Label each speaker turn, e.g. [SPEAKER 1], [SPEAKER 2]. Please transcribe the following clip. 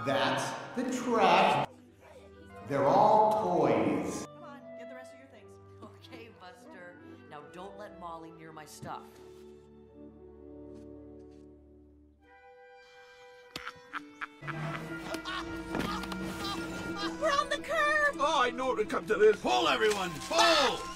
[SPEAKER 1] That's the trash. They're all toys.
[SPEAKER 2] Come on, get the rest of your things.
[SPEAKER 3] Okay, Buster. Now don't let Molly near my stuff.
[SPEAKER 2] We're on the curb!
[SPEAKER 4] Oh, I knew it would come to this. Pull, everyone! Pull!